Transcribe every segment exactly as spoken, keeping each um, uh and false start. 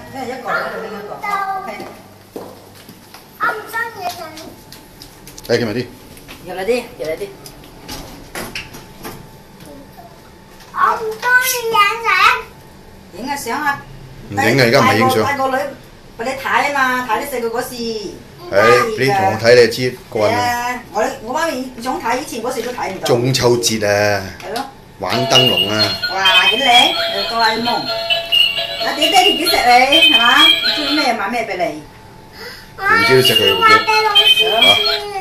咩一個喺度拎一個。OK。 我唔中意佢。 誒，叫埋啲。 入嚟啲，入嚟啲。 我唔中意影相。 影下相啊！ 唔影啊！而家唔係影相。 帶個女俾你睇啊嘛，睇你細個嗰時。 誒，你同我睇你就知過癮啦。我我媽咪想睇，以前嗰時都睇唔到。 中秋節啊！ 係咯。 玩燈籠啊！ 哇，幾靚！哆啦 A 夢。阿爹爹哋幾錫你係嘛？你中意咩買咩俾你？ 唔知都錫佢嘅。 嚇！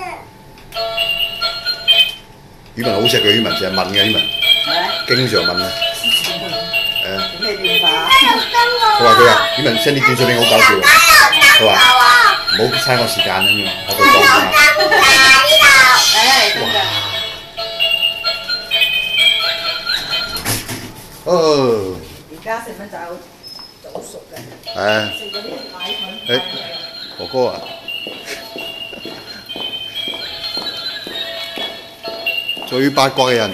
宇文好錫佢，宇文成日問嘅，宇文。經常問啊。 誒。咩變化？ 佢話佢話，宇文 send 啲短信俾我好搞笑。佢話唔好嘥我時間咁樣，我佢講啊。 誒，真㗎。 哦。 而家細蚊仔好早熟嘅。 係。 食嗰啲奶粉。 誒，哥哥啊！最八卦嘅人。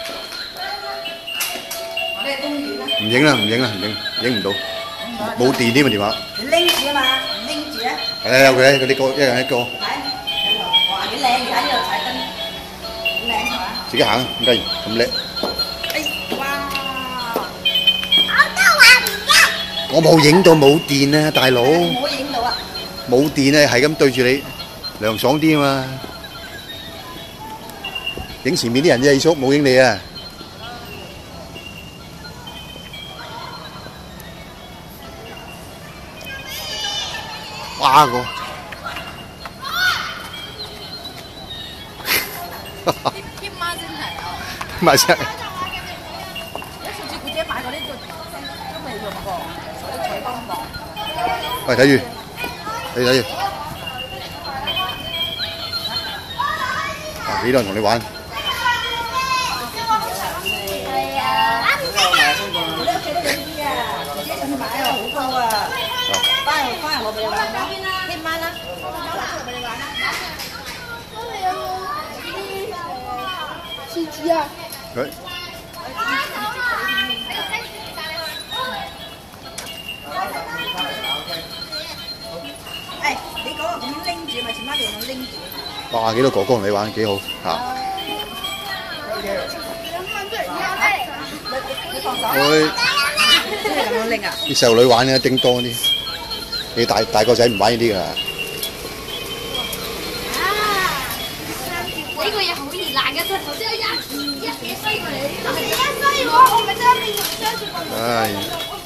我哋公園啦。 唔影啦，唔影啦，唔影，影唔到，冇電添啊電話。 你拎住啊嘛，拎住啊。 係有嘅，嗰啲個一人一個。 睇，哇幾靚！而家呢度踩燈，好靚係嘛？ 自己行，點解咁叻？ 哎，哇！ 我都話唔得。 我冇影到冇電啊，大佬。 冇影到啊！ 冇電啊，係咁對住你，涼爽啲啊嘛。影前面啲人啫，二叔冇影你啊。哇個！ 添媽先係啊！ 咪先。 有上次姑姐買嗰啲都都未用過，嗰啲彩幫磅。 喂，睇住，睇住睇住。哇！幾多人同你玩？ 係啊！ 你屋企都有啲啊，姐姐上次買啊，好高啊！翻嚟翻嚟我俾你玩啦， 添媽啦， 俾你玩啦。 獅子啊！ 佢。 誒，你嗰個咁樣拎住咪，前媽就咁拎住。 哇！幾多哥哥同你玩，幾好嚇。 你放手。 佢即係咁樣拎啊！ 啲細路女玩嘅叮當啲，你大大個仔唔玩呢啲㗎。 呢個嘢好易爛嘅，頭先有一一嘢衰過嚟，係啊，所以我我咪將你相處過。 唉。